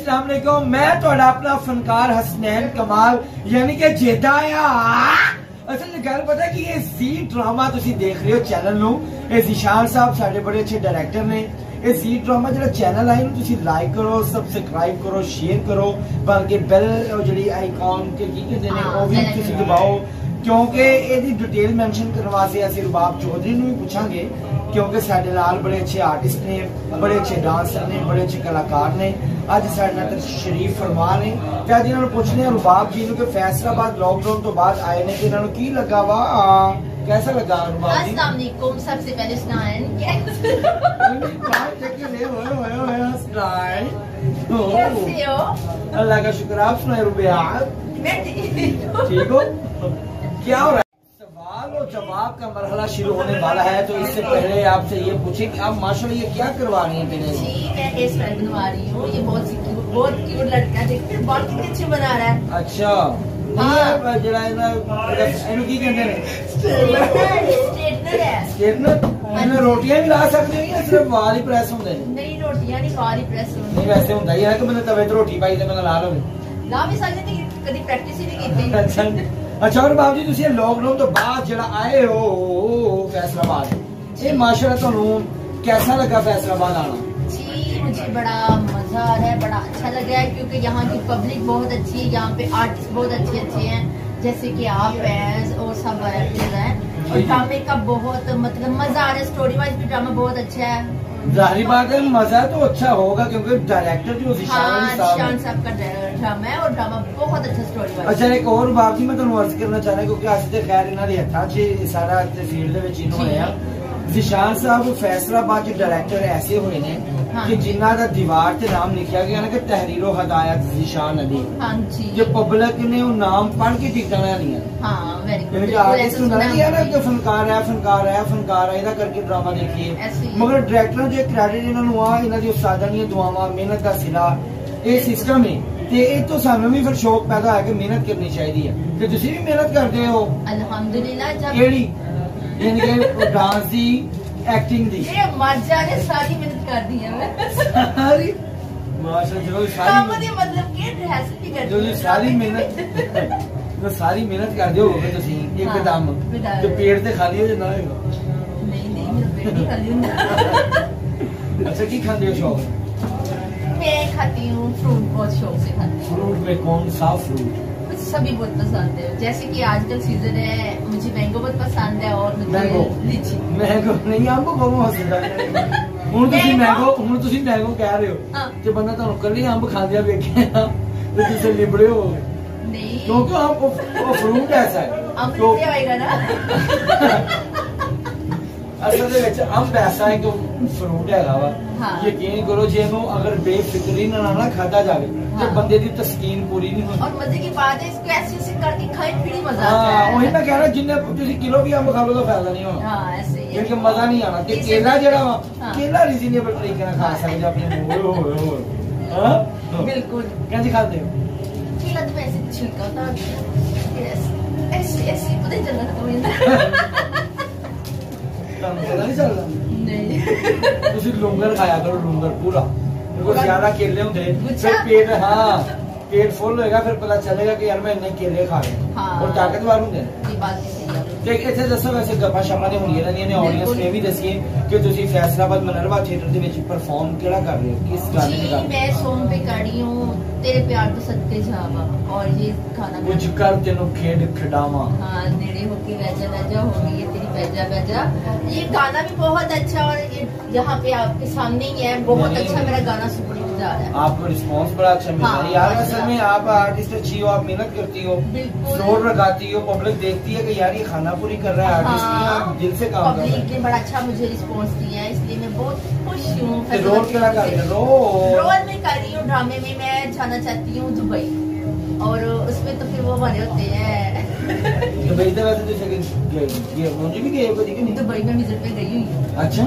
अस्सलाम वालेकुम। मैं तो अपना फनकार हसनैन कमाल यानी कि जेदा असल गल पता है कि ये जी ड्रामा तुसी देख रहे हो चैनल नु, ये जिशान साहब साडे बड़े अच्छे डायरेक्टर ने। ये जी ड्रामा जो चैनल है तुसी लाइक करो, सब्सक्राइब करो, शेयर करो, बल्कि बेल जी आइकॉन के की कहते हैं वो भी तुसी दबाओ, क्योंकि यदि डिटेल मेंशन करने वास्ते असं रुबाब चौधरी भी पूछांगे, क्योंकि साडे नाल बड़े अच्छे आर्टिस्ट ने, बड़े अच्छे डांसर ने, बड़े अच्छे कलाकार ने। अज साडे नाल तशरीफ फरमा ने ते अज इन्हां नूं पुछने आ रुबाब जी कि फैसलाबाद लॉकडाउन तो बाद आए ने, इन्हां नूं की लगा वा, कैसा लगा रुबाब जी? अस्सलाम वालेकुम। सबसे पहले सुनाएं कैसे हो? अल्लाह का शुक्र। आप सुनाए रुबिया? मैं ठीक हो? क्या हो रहा है? सवाल और जवाब का मरहला शुरू होने वाला है, तो इससे पहले आपसे ये पूछे कि आप माशाल्लाह ये क्या करवा रही हैं? जी मैं हेयर स्टाइल बनवा रही हूँ। ये बहुत क्यूट लड़का है, देखते बाल कितने अच्छे बना रहा है। अच्छा रोटियां भी ला सकते हो या सिर्फ वाल ही प्रेस होंगे? नहीं रोटियां नहीं, वाल ही प्रेस होंगे। नहीं वैसे होता ही है कि मैंने तवे रोटी पाई तो मैंने ला लो ला भी सकते, कभी प्रैक्टिस ही नहीं की। अच्छा और बाबू जी तुम लॉकडाउन तो बाद जरा आए हो फैसलाबाद, ये माशाल्लाह तुहानू कैसा लगा फैसलाबाद आना? जी मुझे बड़ा मजा आ रहा है, बड़ा अच्छा लग रहा है, क्योंकि यहाँ की पब्लिक बहुत अच्छी है, यहाँ पे आर्टिस्ट बहुत अच्छे अच्छे हैं, जैसे कि आप हैं और सब एक्टर्स हैं, और ड्रामे का बहुत मतलब मजा आ रहा है। स्टोरी वाइज भी ड्रामा बहुत अच्छा है। जाहिर बात है मजा तो अच्छा होगा, क्योंकि डायरेक्टर जो जिशान साहब का ड्रामा है और ड्रामा बहुत अच्छा स्टोरी वाइज। अच्छा एक और बात मैं तुहानू अर्ज करना चाह रहा, क्योंकि अस तो खैर इन्हां दे हत्थां च सारा फील्ड दे विच ही होया। जिशान साहब फैसलाबाद के डायरेक्टर ऐसे हुए ने कि जिन्ना दा दीवार ते नाम लिखा गया ना कि तहरीरो हदायत जिशान अली, जो पब्लिक ने वो नाम पढ़ के टिकटां ले लिया। हां वेरी गुड। आर्टिस्ट ना कि फनकार है फनकार है फनकार है, इहदा करके ड्रामा देखिए, मगर डायरेक्टर जो क्रेडिट इन्हां नूं आ, इन्हां दी उस्तादां दी दुआवां, मेहनत दा सिला, ये सिस्टम है ते ये तो सानू भी फिर शौक पैदा है कि मेहनत करनी चाहिए है। तो तुसी भी मेहनत करते हो? अल्हम्दुलिल्लाह। जब केड़ी यानी कि डांस दी, एक्टिंग दी? ये मजा ने सारी मेहनत कर दी है मैं सारी माशाल्लाह जो सारी मतलब के रिहर्सल भी कर जो सारी मेहनत जो सारी मेहनत कर दियो होगे तुसी एकदम जो पेट ते खाली हो जाना होगा? नहीं नहीं मेरा पेट नहीं खाली होता। अच्छा की खाते हो शौक? मैं खाती हूँ फ्रूट, बहुत शौक से खाती हूँ। फ्रूट में कौन सा फ्रूट? मुझे सभी बहुत पसंद है, जैसे कि आजकल सीजन है, मुझे मैंगो बहुत पसंद है और मुझे लीची। मैंगो नहीं अंब बहुत हसदा ਹੁਣ ਤੁਸੀਂ ਮੈਂਗੋ ਕਹਿ ਰਹੇ ਹੋ ਤੇ ਬੰਦਾ ਤੁਹਾਨੂੰ ਕੱਲੀ ਅੰਬ ਖਾਂਦਿਆ ਵੇਖਿਆ ਤੇ ਤੁਸੀਂ ਲਿਬੜੇ ਹੋ ਨਹੀਂ, ਕਿਉਂਕਿ ਆਪ ਉਹ ਫਰੂਟ ਐਸਾ ਹੈ ਅੰਬ ਲਿਬੜਿਆ ਹੋਏਗਾ ਨਾ। असल अंब ऐसा है कि फ्रूट है यकीन करो जे अगर बेफिक्री ना खाता जाए तो बंदे की तस्कीन पूरी नहीं होती। और मजे की बात है इसको ऐसे ऐसे करके खाए फिर मजा आता है। वही मैं कह रहा जिन्ने किलो भी अंब खा लो तो फायदा नहीं होना, क्योंकि मजा नहीं आना। केला जरा केला रीजनेबल तरीके खा सकते अपने बिल्कुल। कैसे खाते हो केला? तो ऐसे छिलका था ऐसे ऐसे पता ही चलना था पता नहीं चलता। नहीं तुसी लूंगर खाया करो, लूंगर पूरा ज्यादा केले होंगे फिर पेट, हाँ पेट फुल होएगा, फिर पता चलेगा कि यार मैं इन्ने केले खा रहे और ताकतवर होंगे। इतने दसो वैसे गप्पा शप्पा ने होंगी रहंदियां ने, ऑडियंस ने भी दसिए कि तुसी फैसलाबाद मिनरवा थिएटर दे विच परफॉर्म केड़ा कर रहे हो, किस गाने में? मैं सॉन्ग पे कर रही हूँ तेरे प्यार तो सदके जावा, और ये गाना कुछ कर तेनू खेड खिडावा। हाँ नेड़े होके वैजा वैजा होगी ये तेरी वैजा वैजा, ये गाना भी बहुत अच्छा, और ये यहाँ पे आपके सामने ही है, बहुत अच्छा मेरा गाना सुपर हिट जा रहा है। आपको रिस्पांस बड़ा अच्छा मिल रहा है यार। असल में आप आर्टिस्ट अच्छी हो, आप मेहनत करती हो, जोर लगाती हो, पब्लिक देखती है कि यार ये खाना पूरी कर रहा है आर्टिस्ट, आप दिल से काम कर रहे हैं। पब्लिक ने बड़ा अच्छा मुझे रिस्पांस दिया है, इसलिए मैं बहुत खुश हूँ। रोल क्या कर रही हो? रोल में कर रही हूँ ड्रामे में, मैं जाना चाहती हूँ दुबई, और उसमें तो फिर वो हमारे होते हैं दुबई तो वैसे जैसे मुझे भी गए कभी नहीं। दुबई में विजिट पे गई हुई। अच्छा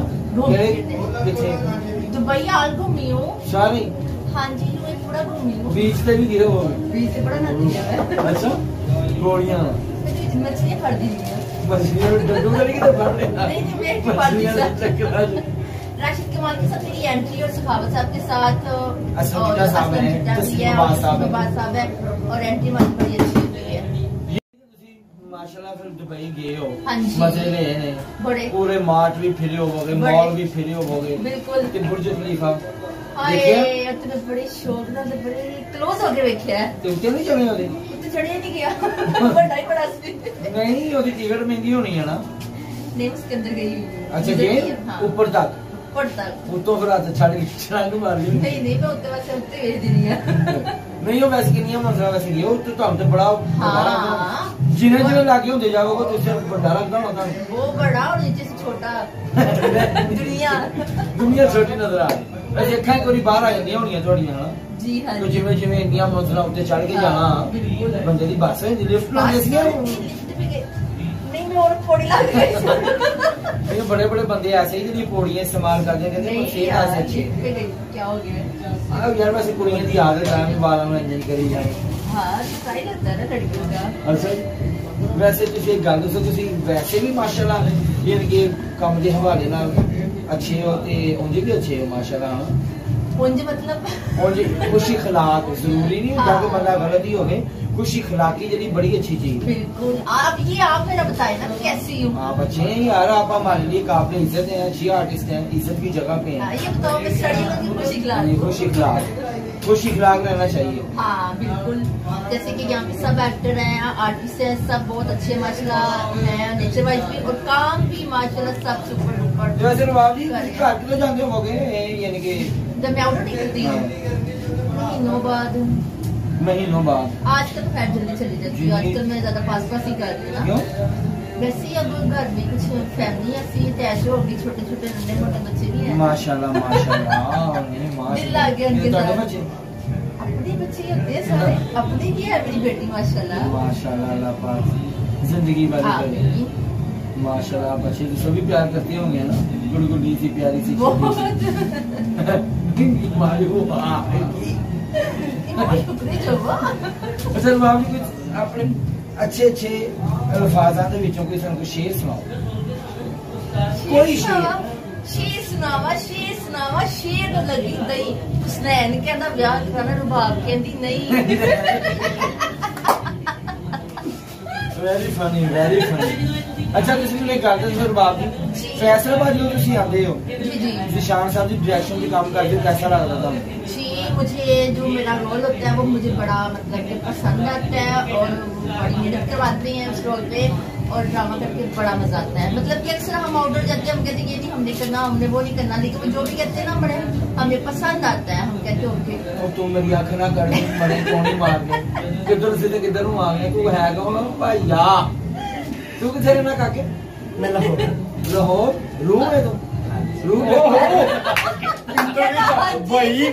दुबई हाल घूमी हूँ सारे? हाँ जी मैं पूरा घूमी हूँ। बीच पे भी गिरे हो? बीच से बड़ा नहाती है। अच्छा गोलियां मछलियाँ फड़ दी मछलियां डड्डू करेगी तो फड़ लेना। नहीं मैं राशिद कमाल की सबसे ये एंट्री और सखावत साहब के साथ असलम साहब है और एंट्री हमारी बड़ी अच्छी हुई है। माशाल्लाह फिर दुबई गए हो, हाँ जी, मजे ले ने बड़े पूरे मार्ट भी फिरे होगे, मॉल भी फिरे होगे, बिल्कुल। ते बुर्ज खलीफा हाय तो बड़े शौक नाल बड़े क्लोज होके देखिया है। ते उत्ते नहीं चढ़े होते? उत्ते चढ़े नहीं गया बड़ा ही बड़ा सी नहीं, ओदी टिकट महंगी होनी है ना? नहीं, उसके अंदर गई हुई है। अच्छा गए ऊपर तक? ऊपर तक उतो फिर हाथ छड़ के छलांग मार ली? नहीं मैं उत्ते वैसे उत्ते भेज दी है। नहीं, वो वैसे कितनी मंजिला वैसे गए तो तुम तो बड़ा हाँ, जिन्हें जिन्हें लागे होते जाओगे तो उससे बड़ा लगता होगा। वो बड़ा और नीचे से छोटा दुनिया छोटी नजर आ रही है। देखा एक बारी बाहर आ जाती होनी थोड़ियां ना जी। हाँ, तो जिवें जिवें इंडिया मंजिला उत्ते चढ़ के जाना बंदे दी बस है, लिफ्ट लग गई। नहीं मैं और पौड़ी लग गई। ये बड़े बड़े बंदे ऐसे ही जो पौड़ियां इस्तेमाल करते हैं, कहते हैं सेहत ऐसे अच्छी क्या हो गया। हाँ यार, वैसे कुड़ियां दी आदत है बालों में इंजन करी जाए। हाँ, सही लगता है ना लड़कियों का। अच्छा, वैसे तुसी एक गल दसो, तुसी वैसे भी माशाल्लाह ये कि काम के हवाले नाल अच्छे हो ते उंज भी अच्छे हो माशाल्लाह। उंज मतलब उंज खुशी खिलाक जरूरी नहीं होता कि बंदा गलत ही होवे, खुशी खिलाकी जड़ी बड़ी अच्छी चीज। बिल्कुल। आप मेरा बताए ना कैसी हूँ। आप अच्छे हैं यार, आप हमारे लिए काबिल इज्जत हैं, अच्छी आर्टिस्ट हैं, इज्जत की जगह पे हैं। ये बताओ कि सड़ी होगी खुशी खिलाक रहना चाहिए। हाँ बिल्कुल। जैसे कि यहाँ पे सब एक्टर हैं, आर्टिस्ट हैं, सब बहुत अच्छे माशाल्लाह हैं, नेचर वाइज भी और काम भी माशाल्लाह सब सुपर डुपर। वैसे नवाब जी घर तो जाते होगे, यानी कि जब मैं आउट निकलती हूँ महीनों बाद। आजकल तो खैर जल्दी चली जाती हूँ, आजकल मैं ज्यादा पास ही कर रही हूँ ना। वैसे ही अब घर में कुछ फैमिली ऐसी अटैच होगी, छोटे छोटे नन्हे मोटे बच्चे भी हैं। माशाल्लाह माशाल्लाह दिल लग गया उनके साथ। अपने बच्चे होते हैं सारे, अपनी ही है मेरी बेटी माशाल्लाह। माशाल्लाह, अल्लाह पाक जिंदगी वाली करे। माशाल्लाह, बच्चे तो सभी प्यार करते होंगे ना, गुड़गुड़ी सी प्यारी सी अच्छा बाबू, कुछ अपने अच्छे अच्छे अल्फाजा दे विचों कोई सानू शेर सुनाओ। कोई शेर सुनावा शेर तो लगी दई हुसनैन कहंदा ब्याह कराना, रुबाब कहंदी नहीं। Very funny. अच्छा, तुसी मैनूं एक गल दसो रुबाब जी, फैसलाबाद जो तुसी आंदे हो, जी जिशान साहब जी डायरेक्शन के काम करते हो, कैसा लगता था? जी, मुझे जो मेरा रोल होता है वो मुझे बड़ा मतलब कि पसंद आता है और बड़ी मेहनत करवाते हैं उस रोल पे और ड्रामा करके बड़ा मजा आता है। मतलब कि अक्सर हम आउटडोर जाते हैं, हम कहते हैं ये नहीं हमने करना, हमने वो नहीं करना, लेकिन जो भी कहते हैं ना बड़े हमें पसंद आता है, हम कहते हैं ओके। तू मेरी आँख ना कर, बड़े कोनी मार के किधर से किधर हूँ आ गया, तू है कौन भैया? तू किथे रहना काके? मैं लाहौर रूम है तुम? रूम भाई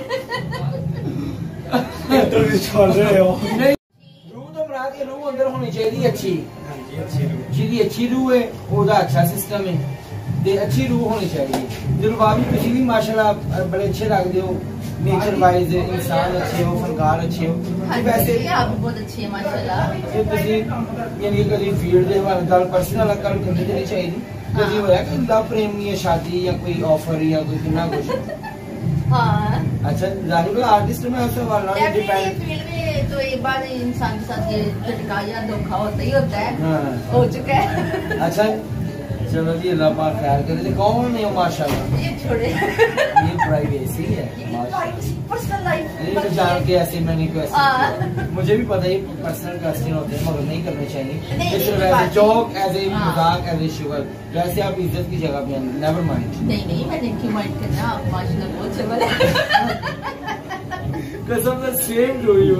इंटरव्यू छोड़ रहे हो? नहीं, रूह तो मरा के रूह अंदर होनी चाहिए अच्छी, जिहदी अच्छी रूह है ओदा अच्छा सिस्टम है, ते अच्छी रूह होनी चाहिए। दिल बाबी तुसी भी माशाल्लाह बड़े अच्छे लगदे हो, नेचर वाइज इंसान अच्छे हो, फनकार अच्छे हो। वैसे आप बहुत अच्छे हैं माशाल्लाह। जे तुसी यानी कभी फील्ड दे हवाले गल पर्सनल गल करनी नहीं चाहिए, कभी होया कि लव प्रेम या शादी या कोई ऑफर या कोई कितना कुछ? हाँ, अच्छा, जाहिर है आर्टिस्ट में ऐसा वाला डिपेंड फील्ड में तो एक बार इंसान के साथ ये झटका या धोखा होता ही होता है। हाँ। हो चुका है। अच्छा, चलो जी, अल्लाह पाक खैर करे। कौन है माशाल्लाह? ये छोड़े, ये प्राइवेसी है, पर्सनल लाइफ। ये तो जान के ऐसे मैंने क्वेश्चन, मुझे भी पता है पर्सनल क्वेश्चन होते हैं मगर नहीं करने चाहिए। इस वैसे जोक एज ए मजाक एज ए शुगर, वैसे आप इज्जत की जगह पे नेवर माइंड। नहीं मैंने क्यों माइंड करना, आप माशाल्लाह बहुत चबल है। कसम से सेम टू यू।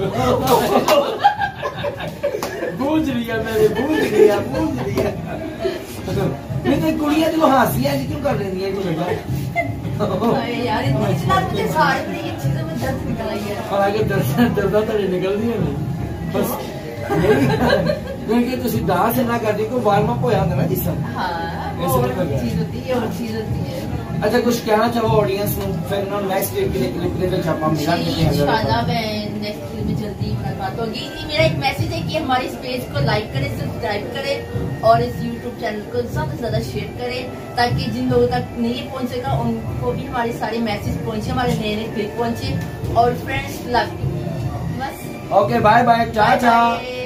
बूझ लिया मैंने, बूझ लिया। नहीं तो कुड़ियां तो हासियां क्यों कर रही है यार, इतना मुझे सारी नहीं चीजों में दर्द निकल आई है। हालांकि दर्दा तो निकलदी है बस क्योंकि तुसी दास से ना करदी को वार्म अप होया ना जिसम। हाँ, और चीज होती है। अच्छा, कुछ कहना चाहो ऑडियंस को, फिर नेक्स्ट वीक के लिए क्लिप दे छापा मिला के इंशाल्लाह मैं नेक्स्ट वीक में जल्दी जल्दी मुलाकात होगी। मेरा एक मैसेज है कि हमारे इस पेज को लाइक करें, सब्सक्राइब करें और इस यूट्यूब चैनल को ज्यादा से ज्यादा शेयर करें, ताकि जिन लोगों तक नहीं पहुंचेगा उनको भी हमारे सारे मैसेज पहुंचे, हमारे नए नए क्लिप पहुंचे। और फ्रेंड्स लव यू, बस। Okay bye bye, Tata.